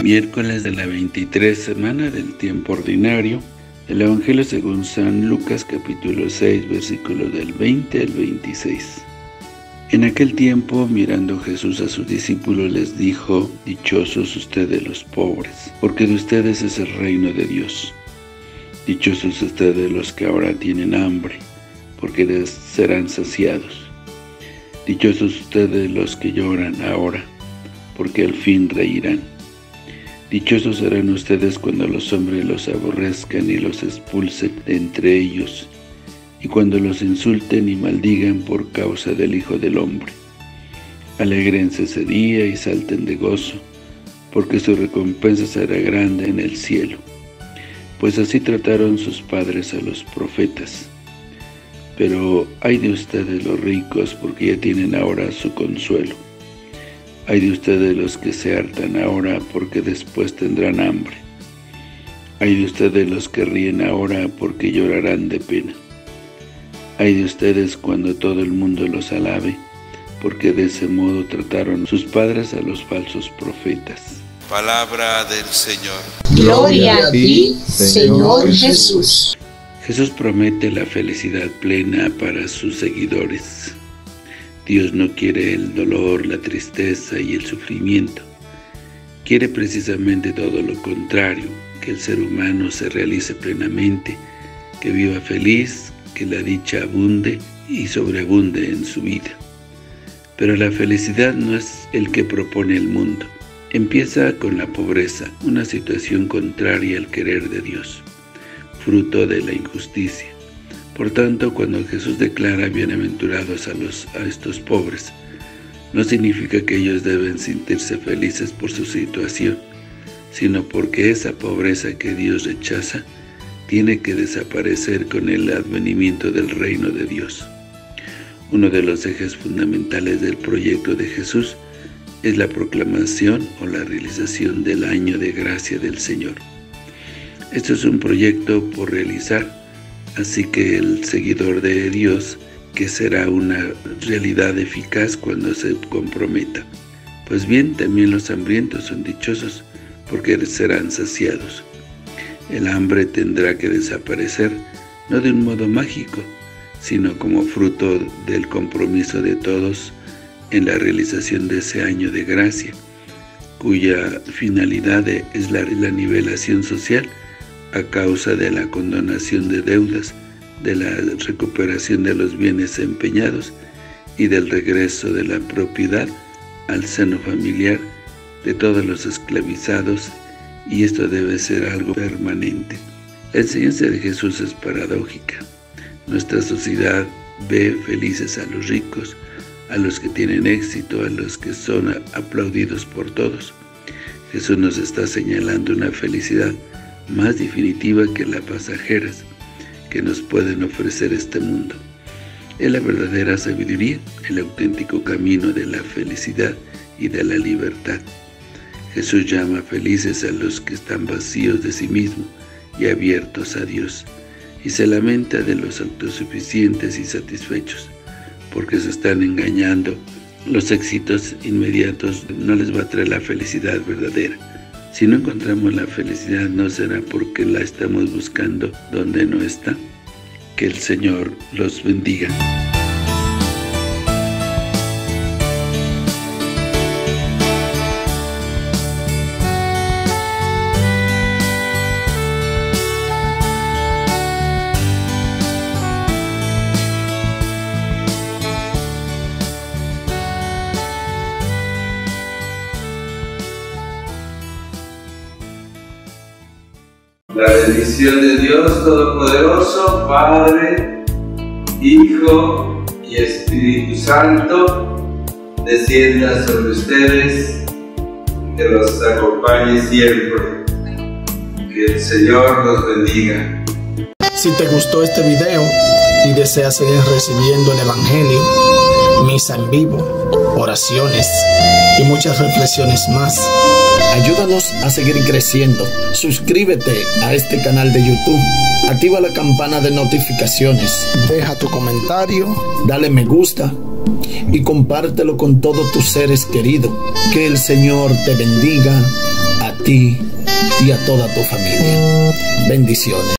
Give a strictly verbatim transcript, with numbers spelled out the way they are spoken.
Miércoles de la veintitrés semana del tiempo ordinario. El Evangelio según San Lucas, capítulo seis, versículos del veinte al veintiséis. En aquel tiempo, mirando Jesús a sus discípulos, les dijo: Dichosos ustedes los pobres, porque de ustedes es el reino de Dios. Dichosos ustedes los que ahora tienen hambre, porque serán saciados. Dichosos ustedes los que lloran ahora, porque al fin reirán. Dichosos serán ustedes cuando los hombres los aborrezcan y los expulsen de entre ellos, y cuando los insulten y maldigan por causa del Hijo del Hombre. Alégrense ese día y salten de gozo, porque su recompensa será grande en el cielo. Pues así trataron sus padres a los profetas. Pero ay de ustedes los ricos, porque ya tienen ahora su consuelo. Ay de ustedes los que se hartan ahora, porque después tendrán hambre. Ay de ustedes los que ríen ahora, porque llorarán de pena. Ay de ustedes cuando todo el mundo los alabe, porque de ese modo trataron sus padres a los falsos profetas. Palabra del Señor. Gloria a ti, Señor Jesús. Jesús promete la felicidad plena para sus seguidores. Dios no quiere el dolor, la tristeza y el sufrimiento. Quiere precisamente todo lo contrario, que el ser humano se realice plenamente, que viva feliz, que la dicha abunde y sobreabunde en su vida. Pero la felicidad no es el que propone el mundo. Empieza con la pobreza, una situación contraria al querer de Dios, fruto de la injusticia. Por tanto, cuando Jesús declara bienaventurados a, los, a estos pobres, no significa que ellos deben sentirse felices por su situación, sino porque esa pobreza que Dios rechaza tiene que desaparecer con el advenimiento del reino de Dios. Uno de los ejes fundamentales del proyecto de Jesús es la proclamación o la realización del año de gracia del Señor. Esto es un proyecto por realizar, así que el seguidor de Dios, que será una realidad eficaz cuando se comprometa. Pues bien, también los hambrientos son dichosos, porque serán saciados. El hambre tendrá que desaparecer, no de un modo mágico, sino como fruto del compromiso de todos en la realización de ese año de gracia, cuya finalidad es la, la nivelación social a causa de la condonación de deudas, de la recuperación de los bienes empeñados y del regreso de la propiedad al seno familiar de todos los esclavizados, y esto debe ser algo permanente. La enseñanza de Jesús es paradójica. Nuestra sociedad ve felices a los ricos, a los que tienen éxito, a los que son aplaudidos por todos. Jesús nos está señalando una felicidad más definitiva que las pasajeras que nos pueden ofrecer este mundo. Es la verdadera sabiduría, el auténtico camino de la felicidad y de la libertad. Jesús llama felices a los que están vacíos de sí mismos y abiertos a Dios, y se lamenta de los autosuficientes y satisfechos, porque se están engañando. Los éxitos inmediatos no les va a traer la felicidad verdadera. Si no encontramos la felicidad, no será porque la estamos buscando donde no está. Que el Señor los bendiga. La bendición de Dios Todopoderoso, Padre, Hijo y Espíritu Santo, descienda sobre ustedes, que los acompañe siempre. Que el Señor los bendiga. Si te gustó este video y deseas seguir recibiendo el Evangelio, misa en vivo, oraciones y muchas reflexiones más, ayúdanos a seguir creciendo. Suscríbete a este canal de YouTube, activa la campana de notificaciones, deja tu comentario, dale me gusta y compártelo con todos tus seres queridos. Que el Señor te bendiga a ti y a toda tu familia. Bendiciones.